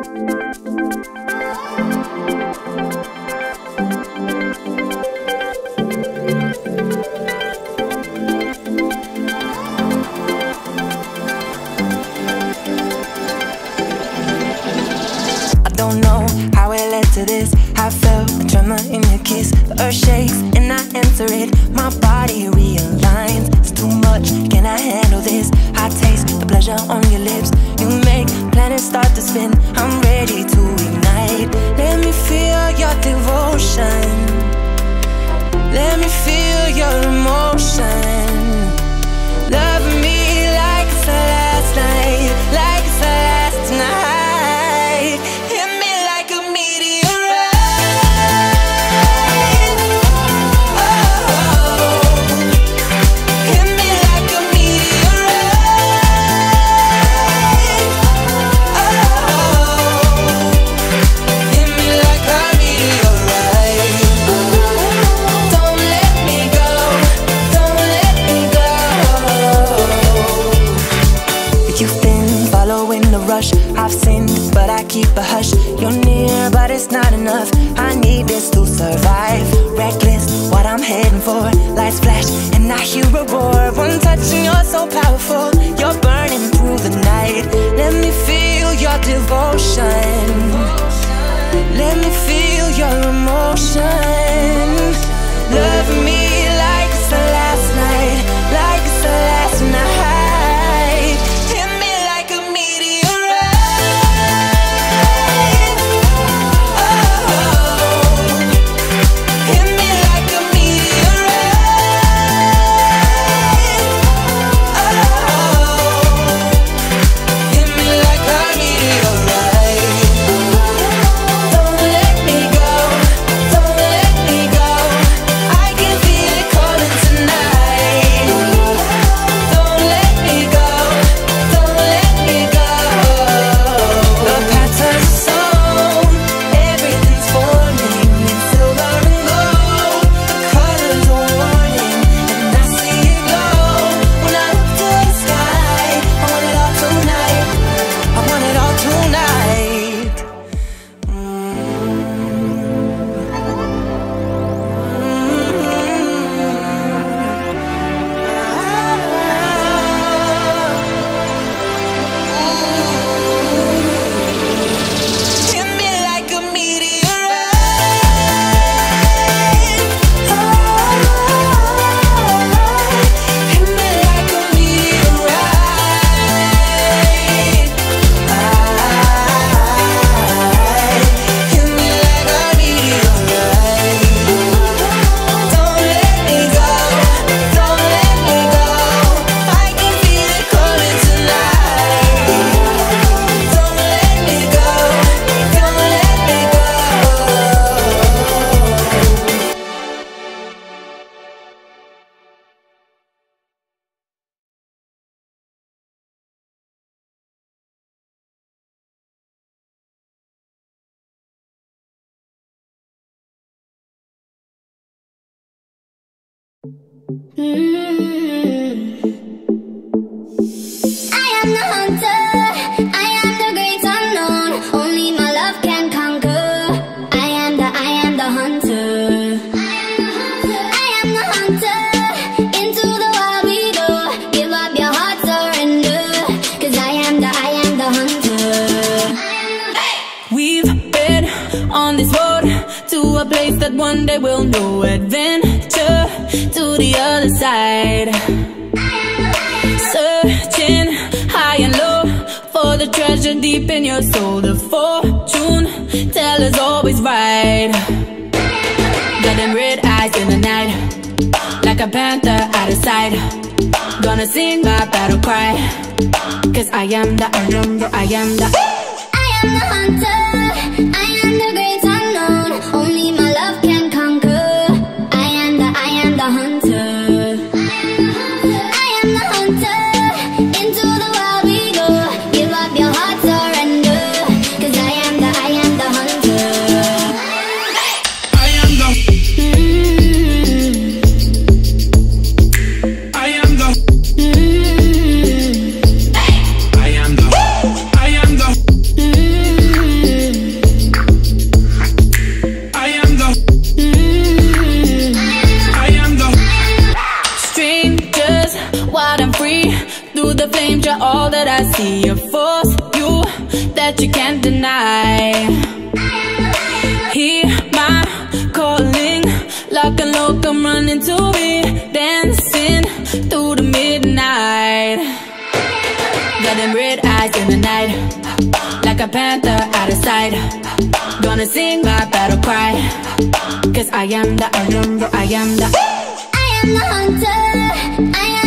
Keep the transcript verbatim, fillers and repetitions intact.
Don't know how it led to this. I felt a tremor in your kiss. The earth shakes and I answer it. My body realigns. It's too much, can I handle this? I taste the pleasure on your lips. You make planets start to spin. I'm ready to ignite. Let me feel your devotion. Let me feel your emotion. Love me like it's the last night, like it's the last night. I've sinned, but I keep a hush. You're near, but it's not enough. I need this to survive. Reckless, what I'm heading for. Lights flash, and I hear a roar. One touch and you're so powerful. You're burning through the night. Let me feel your devotion. Let me feel your emotion. Love me like it's the last night, like it's the last night. Mm-hmm. I am the hunter, I am the great unknown. Only my love can conquer. I am the, I am the hunter. I am the hunter. Into the wild we go. Give up your heart, surrender. Cause I am the, I am the hunter. We've been on this road to a place that one day we'll know. Adventure to the other side. Searching high and low for the treasure deep in your soul. The fortune teller's always right. Got them red eyes in the night, like a panther out of sight. Gonna sing my battle cry. Cause I am the, I am the, I am the I am the hunter, I am the great unknown. Only my love can conquer. I am the, I am the hunter. I am the hunter. Into the wild we go. Give up your heart, surrender. Cause I am the, I am the hunter. I am the mm-hmm. I am the mm-hmm. I am the I am the mm-hmm. that you can't deny. Hear my calling, lock and low, come running to me, dancing through the midnight. Got them red eyes in the night, like a panther out of sight. Gonna sing my battle cry, cause I am the, I am the, I am the, I am the hunter. I am